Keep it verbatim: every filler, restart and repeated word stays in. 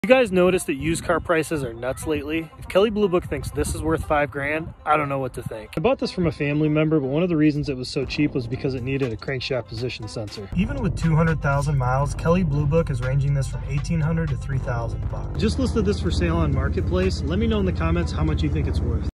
You guys notice that used car prices are nuts lately? If Kelley Blue Book thinks this is worth five grand, I don't know what to think. I bought this from a family member, but one of the reasons it was so cheap was because it needed a crankshaft position sensor. Even with two hundred thousand miles, Kelley Blue Book is ranging this from eighteen hundred to three thousand bucks. Just listed this for sale on Marketplace. Let me know in the comments how much you think it's worth.